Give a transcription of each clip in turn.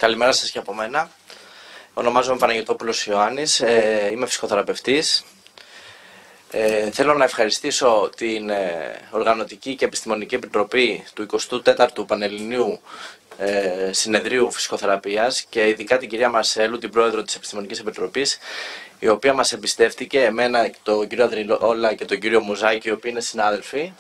Καλημέρα σας και από μένα. Ονομάζομαι Παναγιωτόπουλος Ιωάννης, είμαι φυσικοθεραπευτής. Θέλω να ευχαριστήσω την Οργανωτική και Επιστημονική Επιτροπή του 24ου Πανελληνίου Συνεδρίου Φυσικοθεραπείας και ειδικά την κυρία Μαρσέλου, την πρόεδρο της Επιστημονικής Επιτροπής, η οποία μας εμπιστεύτηκε, εμένα, τον κύριο Ανδρεόλα και τον κύριο Μουζάκη, οι οποίοι είναι συνάδελφοι,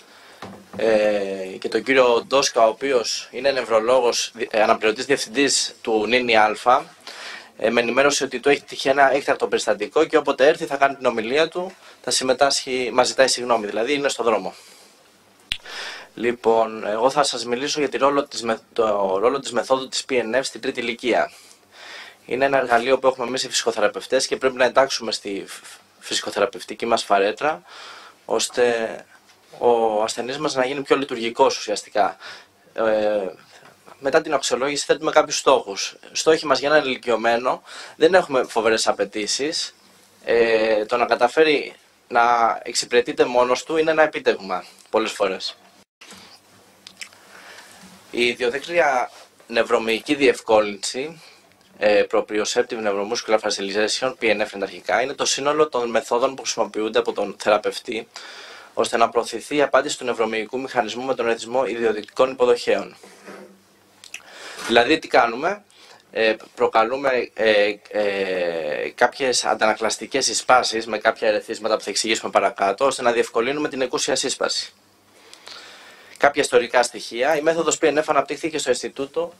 και τον κύριο Ντόσκα, ο οποίος είναι νευρολόγος, αναπληρωτής διευθυντής του ΝΙΝΙ Α. Με ενημέρωσε ότι του έχει τυχεί ένα έκτακτο περιστατικό και όποτε έρθει θα κάνει την ομιλία του, θα συμμετάσχει, μας ζητάει συγγνώμη, δηλαδή είναι στο δρόμο. Λοιπόν, εγώ θα σας μιλήσω για το ρόλο της μεθόδου της PNF στην τρίτη ηλικία. Είναι ένα εργαλείο που έχουμε εμείς οι φυσικοθεραπευτές και πρέπει να εντάξουμε στη φυσικοθεραπευτική μας φαρέτρα, ώστε ο ασθενής μας να γίνει πιο λειτουργικός ουσιαστικά. Μετά την αξιολόγηση θέτουμε κάποιους στόχους. Στόχοι μας για έναν ηλικιωμένο δεν έχουμε φοβερές απαιτήσεις. Το να καταφέρει να εξυπηρετείται μόνος του είναι ένα επίτευγμα πολλές φορές. Η ιδιοδέκτρια νευρομυϊκή διευκόλυνση, proprioceptive neuromuscular facilitation, PNF αρχικά, είναι το σύνολο των μεθόδων που χρησιμοποιούνται από τον θεραπευτή ώστε να προωθηθεί η απάντηση του νευρομυϊκού μηχανισμού με τον ρυθμό ιδιοδυτικών υποδοχέων. Δηλαδή τι κάνουμε, προκαλούμε κάποιες αντανακλαστικές εισπάσεις με κάποια ερεθίσματα που θα εξηγήσουμε παρακάτω, ώστε να διευκολύνουμε την εκούσια σύσπαση. Κάποια ιστορικά στοιχεία. Η μέθοδος PNF αναπτύχθηκε στο Ινστιτούτο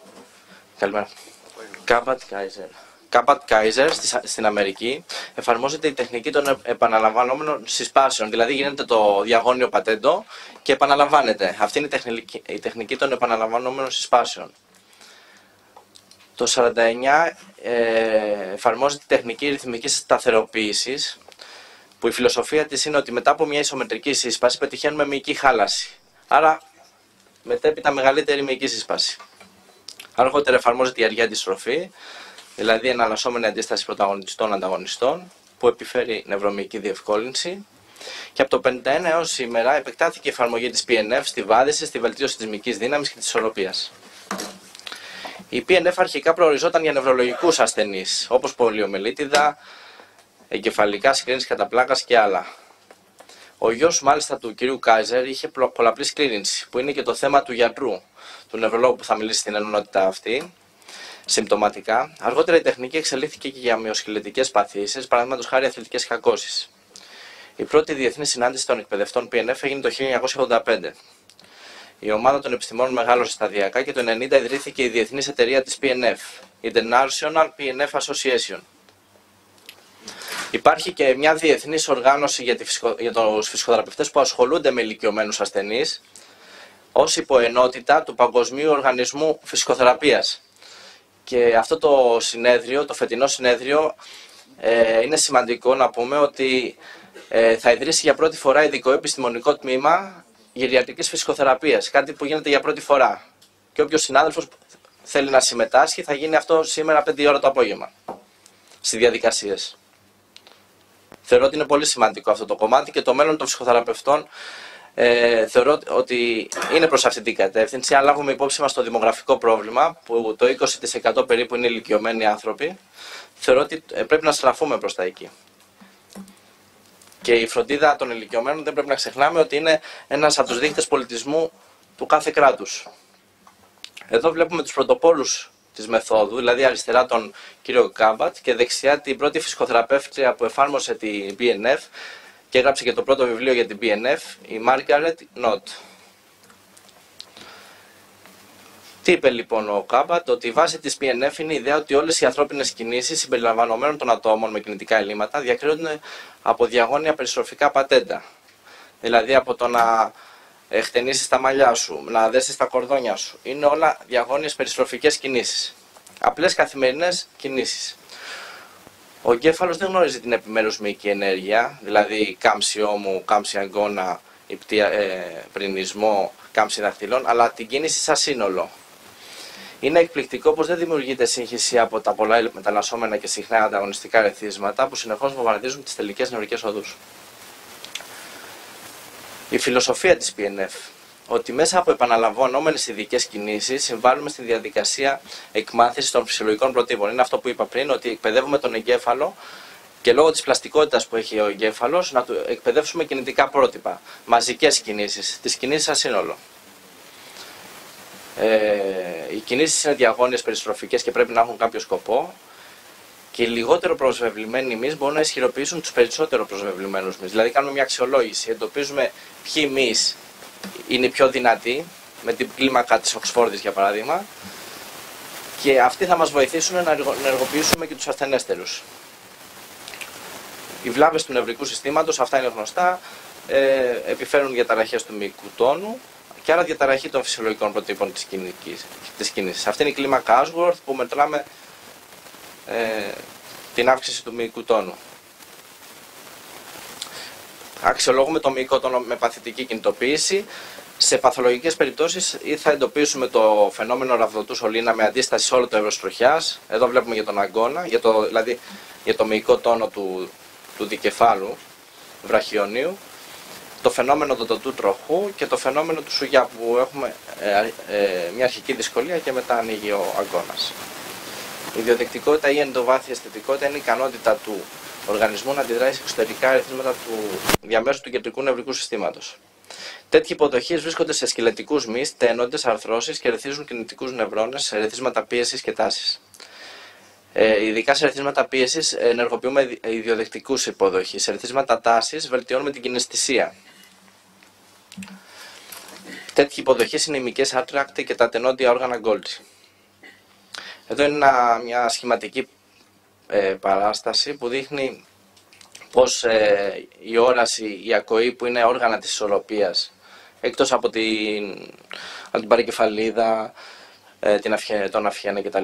Cabot Kaiser στην Αμερική. Εφαρμόζεται η τεχνική των επαναλαμβανόμενων συσπάσεων, δηλαδή γίνεται το διαγώνιο πατέντο και επαναλαμβάνεται. Αυτή είναι η τεχνική των επαναλαμβανόμενων συσπάσεων. Το 1949 εφαρμόζεται η τεχνική ρυθμικής σταθεροποίησης, που η φιλοσοφία της είναι ότι μετά από μια ισομετρική σύσπαση πετυχαίνουμε μυϊκή χάλαση. Άρα μετέπειτα μεγαλύτερη μυϊκή σύσπαση. Αργότερα εφαρμόζεται η αργία αντιστροφή, δηλαδή εναλλασσόμενη αντίσταση πρωταγωνιστών-ανταγωνιστών, που επιφέρει νευρομυϊκή διευκόλυνση. Και από το 1951 έως σήμερα επεκτάθηκε η εφαρμογή της PNF στη βάδιση, στη βελτίωση της μυϊκής δύναμης και της ισορροπίας. Η PNF αρχικά προοριζόταν για νευρολογικούς ασθενείς, όπως πολιομιελίτιδα, εγκεφαλικά σκλήρυνση κατά πλάκας και άλλα. Ο γιος μάλιστα του κυρίου Κάιζερ είχε πολλαπλή σκλήρυνση, που είναι και το θέμα του γιατρού, του νευρολόγου που θα μιλήσει στην ενότητα αυτή, συμπτωματικά. Αργότερα η τεχνική εξελίχθηκε και για μυοσκελετικές παθήσεις, παραδείγματος χάρη αθλητικές κακώσεις. Η πρώτη διεθνή συνάντηση των εκπαιδευτών PNF έγινε το 1985. Η ομάδα των επιστημόνων μεγάλωσε σταδιακά και το 1990 ιδρύθηκε η διεθνής εταιρεία της PNF, International PNF Association. Υπάρχει και μια διεθνής οργάνωση για τους φυσικοθεραπευτές που ασχολούνται με ηλικιωμένους ασθενείς, ως υποενότητα του Παγκοσμίου Οργανισμού Φυσικοθεραπείας. Και αυτό το συνέδριο, το φετινό συνέδριο, είναι σημαντικό να πούμε ότι θα ιδρύσει για πρώτη φορά ειδικό επιστημονικό τμήμα γυριατρικής φυσικοθεραπείας, κάτι που γίνεται για πρώτη φορά. Και όποιος συνάδελφος θέλει να συμμετάσχει θα γίνει αυτό σήμερα 5 ώρα το απόγευμα, στις διαδικασίες. Θεωρώ ότι είναι πολύ σημαντικό αυτό το κομμάτι και το μέλλον των φυσικοθεραπευτών θεωρώ ότι είναι προς αυτή την κατεύθυνση. Αν λάβουμε υπόψη μας το δημογραφικό πρόβλημα, που το 20% περίπου είναι ηλικιωμένοι άνθρωποι, θεωρώ ότι πρέπει να στραφούμε προς τα εκεί. Και η φροντίδα των ηλικιωμένων δεν πρέπει να ξεχνάμε ότι είναι ένας από τους δείκτες πολιτισμού του κάθε κράτους. Εδώ βλέπουμε τους πρωτοπόρους της μεθόδου, δηλαδή αριστερά τον κύριο Κάμπατ και δεξιά την πρώτη φυσικοθεραπεύτρια που εφάρμοσε την PNF και έγραψε και το πρώτο βιβλίο για την PNF, η Margaret Nott. Τι είπε λοιπόν ο Κάμπατ? Ότι η βάση της PNF είναι η ιδέα ότι όλες οι ανθρώπινες κινήσεις συμπεριλαμβανομένων των ατόμων με κινητικά ελλείμματα διακρίνονται από διαγώνια περιστροφικά πατέντα. Δηλαδή από το να χτενίσεις τα μαλλιά σου, να δέσεις τα κορδόνια σου. Είναι όλα διαγώνιες περιστροφικές κινήσεις. Απλές καθημερινές κινήσεις. Ο εγκέφαλος δεν γνωρίζει την επιμέρους μυϊκή ενέργεια, δηλαδή κάμψη ώμου, κάμψη αγκώνα, πρινισμό, κάμψη δαχτυλών, αλλά την κίνηση σαν σύνολο. Είναι εκπληκτικό πως δεν δημιουργείται σύγχυση από τα πολλά μεταλλασσόμενα και συχνά ανταγωνιστικά ερεθίσματα που συνεχώς βομβαρδίζουν τις τελικές νευρικές οδούς. Η φιλοσοφία της PNF. ότι μέσα από επαναλαμβανόμενες ειδικές κινήσεις συμβάλλουμε στη διαδικασία εκμάθησης των φυσιολογικών προτύπων. Είναι αυτό που είπα πριν, ότι εκπαιδεύουμε τον εγκέφαλο και λόγω της πλαστικότητας που έχει ο εγκέφαλος να του εκπαιδεύσουμε κινητικά πρότυπα, μαζικές κινήσεις, τις κινήσεις σαν σύνολο. Οι κινήσεις είναι διαγώνιες, περιστροφικές και πρέπει να έχουν κάποιο σκοπό. Και οι λιγότερο προσβεβλημένοι μυς μπορούν να ισχυροποιήσουν τους περισσότερο προσβεβλημένους μυς. Δηλαδή, κάνουμε μια αξιολόγηση, εντοπίζουμε ποιοι μυς είναι οι πιο δυνατοί, με την κλίμακα της Οξφόρδης για παράδειγμα, και αυτοί θα μας βοηθήσουν να ενεργοποιήσουμε και τους ασθενέστερους. Οι βλάβες του νευρικού συστήματος, αυτά είναι γνωστά, επιφέρουν διαταραχές του μυϊκού τόνου και άρα διαταραχή των φυσιολογικών προτύπων της κίνησης. Αυτή είναι η κλίμακα Ashworth που μετράμε την αύξηση του μυϊκού τόνου. Αξιολογούμε το μυϊκό τόνο με παθητική κινητοποίηση. Σε παθολογικές περιπτώσεις ή θα εντοπίσουμε το φαινόμενο ραβδοτού σωλήνα με αντίσταση σε όλο το εύρος τροχιάς. Εδώ βλέπουμε για τον αγκώνα, δηλαδή για το μυϊκό τόνο του δικεφάλου βραχιονίου, το φαινόμενο δοντοτού τροχού και το φαινόμενο του σουγιά που έχουμε μια αρχική δυσκολία και μετά ανοίγει ο αγκώνας. Η ιδιοδεκτικότητα ή ενδοβάθεια αισθητικότητα είναι η ικανότητα του οργανισμού να αντιδράσει σε εξωτερικά ερεθίσματα διαμέσου του κεντρικού νευρικού συστήματος. Τέτοιοι υποδοχείς βρίσκονται σε σκελετικούς μυς, τένοντες, αρθρώσεις και ερεθίζουν κινητικούς νευρώνες σε ερεθίσματα πίεσης και τάσης. Ειδικά σε ερεθίσματα πίεσης ενεργοποιούμε ιδιοδεκτικούς υποδοχείς. Σε ερεθίσματα τάσης βελτιώνουμε την κιναισθησία. Τέτοιοι υποδοχείς είναι οι μυϊκές άτρακτοι και τα τενόντια όργανα Golgi. Εδώ είναι μια σχηματική παράσταση που δείχνει πως η όραση, η ακοή που είναι όργανα της ισορροπίας, εκτός από την παρακεφαλίδα, τον αφιένα κτλ.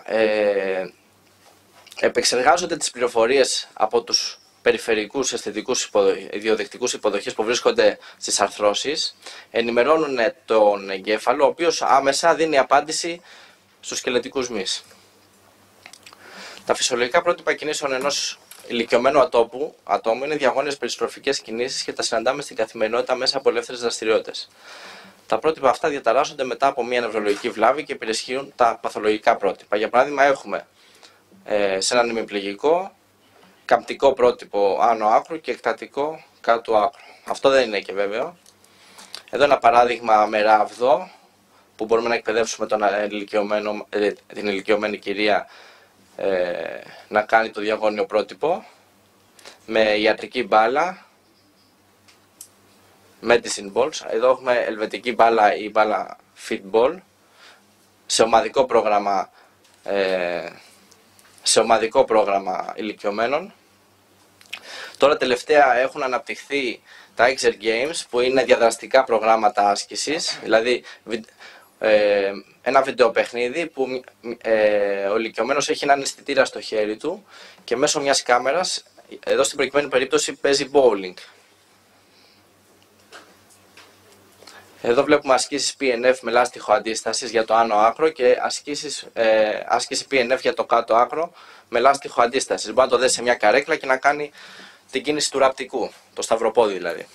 Επεξεργάζονται τις πληροφορίες από τους περιφερικούς αισθητικούς ιδιοδεκτικούς υποδοχείς που βρίσκονται στις αρθρώσεις, ενημερώνουν τον εγκέφαλο, ο οποίος άμεσα δίνει απάντηση στους σκελετικούς μυς. Τα φυσιολογικά πρότυπα κινήσεων ενός ηλικιωμένου ατόμου είναι διαγώνιες περιστροφικές κινήσεις και τα συναντάμε στην καθημερινότητα μέσα από ελεύθερες δραστηριότητες. Τα πρότυπα αυτά διαταράσσονται μετά από μια νευρολογική βλάβη και υπερισχύουν τα παθολογικά πρότυπα. Για παράδειγμα, έχουμε σε έναν ημιπληγικό καμπτικό πρότυπο άνω άκρου και εκτατικό κάτω άκρου. Αυτό δεν είναι και βέβαιο. Εδώ ένα παράδειγμα με ράβδο που μπορούμε να εκπαιδεύσουμε την ηλικιωμένη κυρία να κάνει το διαγώνιο πρότυπο με ιατρική μπάλα, medicine balls. Εδώ έχουμε ελβετική μπάλα ή μπάλα football σε ομαδικό πρόγραμμα ηλικιωμένων. Τώρα τελευταία έχουν αναπτυχθεί τα Exer Games που είναι διαδραστικά προγράμματα άσκησης, δηλαδή ένα βιντεοπαιχνίδι που ο ηλικιωμένος έχει έναν αισθητήρα στο χέρι του και μέσω μιας κάμερας, εδώ στην προκειμένη περίπτωση παίζει bowling. Εδώ βλέπουμε ασκήσεις PNF με λάστιχο αντίστασης για το άνω άκρο και άσκηση PNF για το κάτω άκρο με λάστιχο αντίστασης. Μπορεί να το δέσει σε μια καρέκλα και να κάνει την κίνηση του ραπτικού, το σταυροπόδι δηλαδή.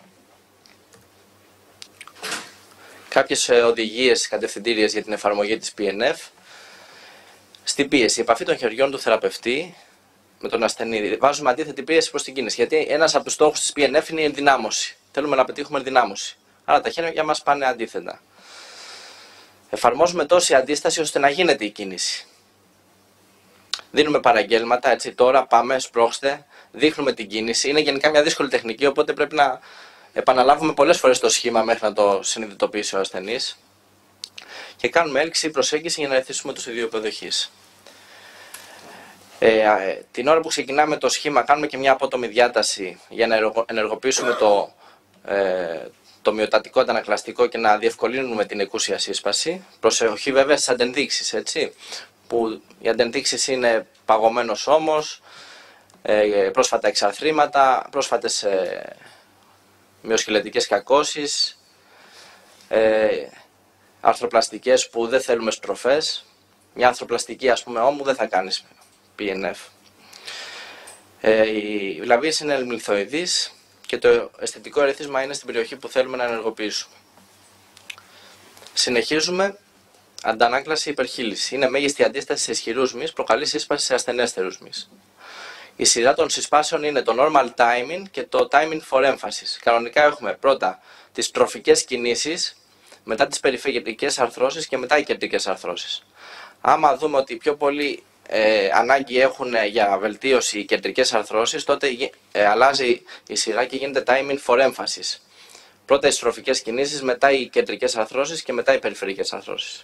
Κάποιες οδηγίες κατευθυντήριες για την εφαρμογή της PNF. Στην πίεση, η επαφή των χεριών του θεραπευτή με τον ασθενή. Βάζουμε αντίθετη πίεση προς την κίνηση. Γιατί ένας από τους στόχους της PNF είναι η ενδυνάμωση. Θέλουμε να πετύχουμε ενδυνάμωση. Άρα τα χέρια μας πάνε αντίθετα. Εφαρμόζουμε τόση αντίσταση ώστε να γίνεται η κίνηση. Δίνουμε παραγγέλματα, έτσι τώρα πάμε, σπρώξτε, δείχνουμε την κίνηση. Είναι γενικά μια δύσκολη τεχνική, οπότε πρέπει να επαναλάβουμε πολλές φορές το σχήμα μέχρι να το συνειδητοποιήσει ο ασθενής. Και κάνουμε έλξη ή προσέγγιση για να ερεθίσουμε τους ιδιοπεδοχείς. Την ώρα που ξεκινάμε το σχήμα κάνουμε και μια απότομη διάταση για να ενεργοποιήσουμε το μειοτατικό αντανακλαστικό και να διευκολύνουμε την εκούσια σύσπαση. Προσοχή βέβαια στις αντενδείξεις, έτσι, που οι αντενδείξεις είναι παγωμένος ώμος, πρόσφατα εξαρθρήματα, πρόσφατες μυοσκελετικές κακώσεις, αρθροπλαστικές που δεν θέλουμε στροφές. Μια αρθροπλαστική ας πούμε ώμου δεν θα κάνεις PNF. Οι βλαβίες είναι ελμιλθοειδείς και το αισθητικό ερεθίσμα είναι στην περιοχή που θέλουμε να ενεργοποιήσουμε. Συνεχίζουμε. Αντανάκλαση υπερχείληση. Είναι μέγιστη αντίσταση σε ισχυρούς μυς, προκαλεί σύσπαση σε ασθενέστερους μυς. Η σειρά των συσπάσεων είναι το normal timing και το timing for emphasis. Κανονικά έχουμε πρώτα τις τροφικές κινήσεις, μετά τις περιφερειακές αρθρώσεις και μετά οι κεντρικές αρθρώσεις. Άμα δούμε ότι πιο πολύ ανάγκη έχουν για βελτίωση οι κεντρικές αρθρώσεις, τότε αλλάζει η σειρά και γίνεται timing for emphasis. Πρώτα οι στροφικές κινήσεις, μετά οι κεντρικές αρθρώσεις και μετά οι περιφερειακές αρθρώσεις.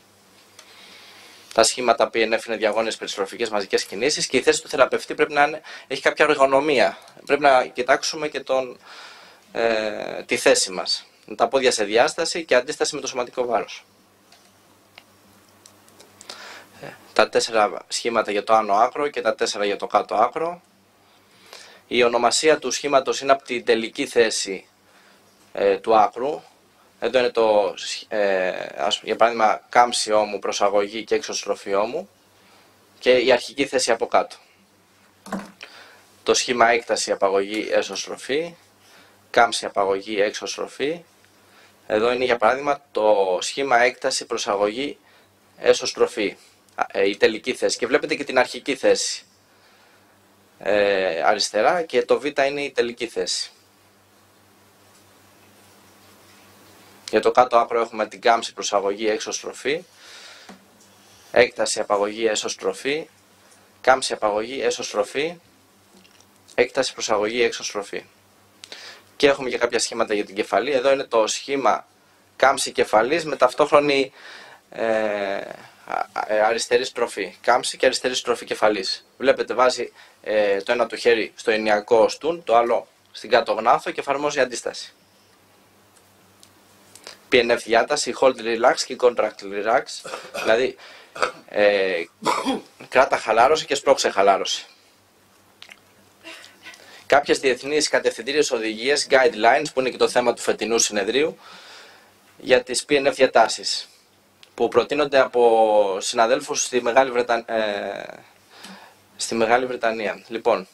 Τα σχήματα PNF είναι διαγώνιες περιστροφικές μαζικές κινήσεις και η θέση του θεραπευτή πρέπει να έχει κάποια εργονομία. Πρέπει να κοιτάξουμε και τη θέση μας. Τα πόδια σε διάσταση και αντίσταση με το σωματικό βάρος. Τα 4 σχήματα για το άνω άκρο και τα 4 για το κάτω άκρο. Η ονομασία του σχήματος είναι από την τελική θέση του άκρου. Εδώ είναι για παράδειγμα κάμψη ώμου, προσαγωγή και εξωστροφή ώμου και η αρχική θέση από κάτω. Το σχήμα έκταση, απαγωγή, έσωστροφή, κάμψη, απαγωγή, εξωστροφή. Εδώ είναι για παράδειγμα το σχήμα έκταση, προσαγωγή, έσωστροφή, η τελική θέση και βλέπετε και την αρχική θέση αριστερά και το Β είναι η τελική θέση. Για το κάτω άκρο έχουμε την κάμψη, προσαγωγή, εξωστροφή, έκταση, απαγωγή, έσωστροφή, κάμψη, απαγωγή, έσωστροφή, έκταση, προσαγωγή, εξωστροφή. Και έχουμε και κάποια σχήματα για την κεφαλή. Εδώ είναι το σχήμα κάμψη κεφαλής με ταυτόχρονη αριστερή στροφή. Κάμψη και αριστερή στροφή κεφαλής. Βλέπετε βάζει το ένα του χέρι στο ηνιακό στούν, το άλλο στην κάτω γνάθο και εφαρμόζει αντίσταση. PNF διάταση, hold relax και contract relax, δηλαδή κράτα χαλάρωση και σπρώξε χαλάρωση. Κάποιες διεθνείς κατευθυντήριες οδηγίες, guidelines, που είναι και το θέμα του φετινού συνεδρίου, για τις PNF διατάσεις, που προτείνονται από συναδέλφους στη Μεγάλη Βρετανία. Λοιπόν,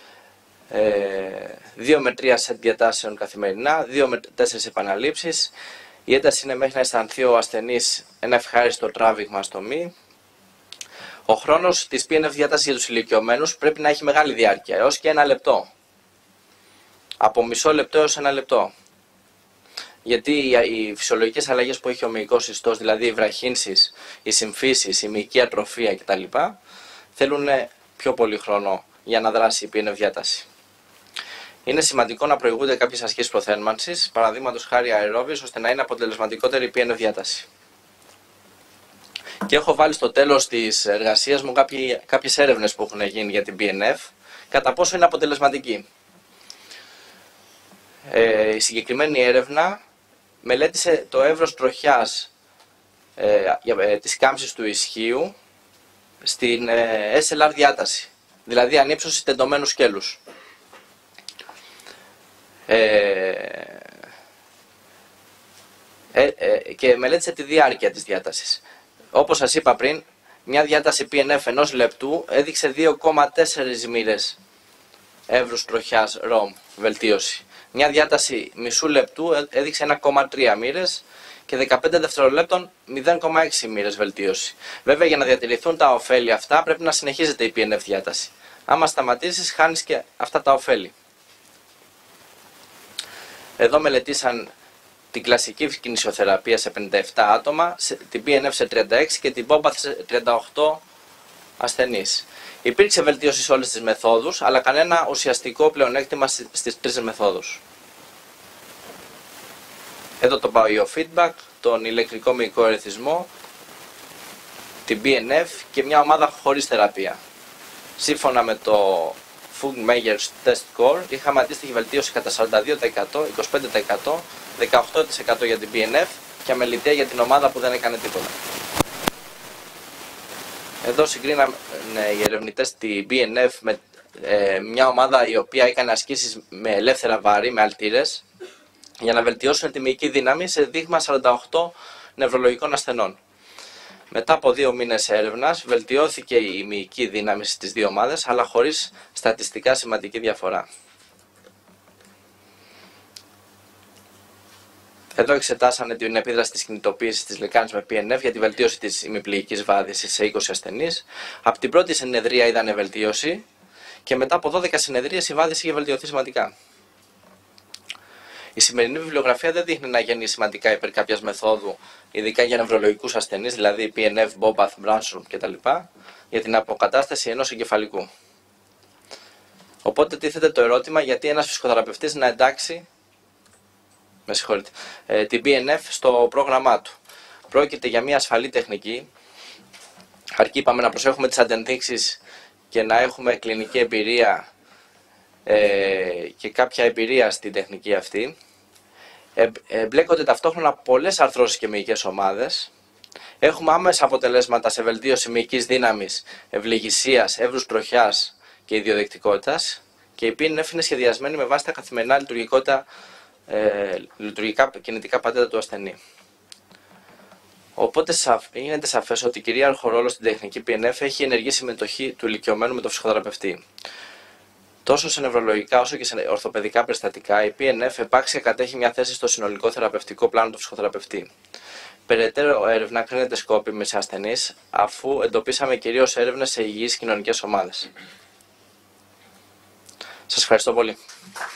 2 με 3 σετ διατάσεων καθημερινά, 2 με 4 επαναλήψεις. Η ένταση είναι μέχρι να αισθανθεί ο ασθενής ένα ευχάριστο τράβηγμα στο μη. Ο χρόνος της PNF διάτασης για τους ηλικιωμένους πρέπει να έχει μεγάλη διάρκεια, έως και 1 λεπτό. Από μισό λεπτό έως 1 λεπτό. Γιατί οι φυσιολογικές αλλαγές που έχει ο μυϊκός ιστός, δηλαδή οι βραχύνσεις, οι συμφύσεις, η μυϊκή ατροφία κτλ. Θέλουν πιο πολύ χρόνο για να δράσει η PNF διάταση. Είναι σημαντικό να προηγούνται κάποιες ασκήσεις προθέρμανσης, παραδείγματος χάρη αερόβιες, ώστε να είναι αποτελεσματικότερη η PNF διάταση. Και έχω βάλει στο τέλος της εργασίας μου κάποιες έρευνες που έχουν γίνει για την PNF, κατά πόσο είναι αποτελεσματική. Η συγκεκριμένη έρευνα μελέτησε το εύρος τροχιάς της κάμψης του ισχύου στην SLR διάταση, δηλαδή ανύψωση τεντωμένου σκέλους. Και μελέτησε τη διάρκεια της διάτασης. Όπως σας είπα πριν, μια διάταση PNF 1 λεπτού έδειξε 2,4 μοίρες εύρους τροχιάς ROM βελτίωση. Μια διάταση μισού λεπτού έδειξε 1,3 μοίρες και 15 δευτερολέπτων 0,6 μοίρες βελτίωση. Βέβαια, για να διατηρηθούν τα ωφέλη αυτά πρέπει να συνεχίζεται η PNF διάταση. Άμα σταματήσεις, χάνεις και αυτά τα ωφέλη. Εδώ μελετήσαν την κλασική κινησιοθεραπεία σε 57 άτομα, την PNF σε 36 και την BOPATH σε 38 ασθενείς. Υπήρξε βελτίωση σε όλες τις μεθόδους, αλλά κανένα ουσιαστικό πλεονέκτημα στις 3 μεθόδους. Εδώ το biofeedback, τον ηλεκτρικό μυϊκό ερεθισμό, την BNF και μια ομάδα χωρίς θεραπεία. Σύμφωνα με το Fugl-Meyer Test Score είχαμε αντίστοιχη βελτίωση κατά 42%, 25%, 18% για την BNF και αμεληταία για την ομάδα που δεν έκανε τίποτα. Εδώ συγκρίναμε οι ερευνητές την BNF με μια ομάδα η οποία έκανε ασκήσεις με ελεύθερα βάρη, με αλτήρες, για να βελτιώσουν τη μυϊκή δύναμη σε δείγμα 48 νευρολογικών ασθενών. Μετά από 2 μήνες έρευνας βελτιώθηκε η μυϊκή δύναμη στις 2 ομάδες, αλλά χωρίς στατιστικά σημαντική διαφορά. Εδώ εξετάσανε την επίδραση της κινητοποίησης της λεκάνης με PNF για τη βελτίωση της ημιπλοϊκής βάδισης σε 20 ασθενείς. Από την πρώτη συνεδρία είδανε βελτίωση και μετά από 12 συνεδρίες η βάδιση είχε βελτιωθεί σημαντικά. Η σημερινή βιβλιογραφία δεν δείχνει να γίνει σημαντικά υπέρ κάποιας μεθόδου, ειδικά για νευρολογικούς ασθενείς, δηλαδή PNF, BOPATH, Branstorm κτλ., για την αποκατάσταση ενός εγκεφαλικού. Οπότε τίθεται το ερώτημα γιατί ένας φυσικοθεραπευτής να εντάξει την PNF στο πρόγραμμά του. Πρόκειται για μια ασφαλή τεχνική, αρκεί είπαμε να προσέχουμε τις αντενδείξεις και να έχουμε κλινική εμπειρία και κάποια εμπειρία στην τεχνική αυτή. Μπλέκονται ταυτόχρονα πολλές αρθρώσεις και μυϊκές ομάδες. Έχουμε άμεσα αποτελέσματα σε βελτίωση μυϊκής δύναμης, ευληγησίας, εύρους τροχιάς και ιδιοδεκτικότητας και η PNF είναι σχεδιασμένη με βάση τα καθημερινά λειτουργικά κινητικά πατέντα του ασθενή. Οπότε γίνεται σαφές ότι κυρίαρχο ρόλο στην τεχνική PNF έχει η ενεργή συμμετοχή του ηλικιωμένου με τον ψυχοθεραπευτή. Τόσο σε νευρολογικά όσο και σε ορθοπαιδικά περιστατικά, η PNF επάξια κατέχει μια θέση στο συνολικό θεραπευτικό πλάνο του ψυχοθεραπευτή. Περαιτέρω έρευνα κρίνεται σκόπιμη σε ασθενείς, αφού εντοπίσαμε κυρίως έρευνες σε υγιείς κοινωνικές ομάδες. Σας ευχαριστώ πολύ.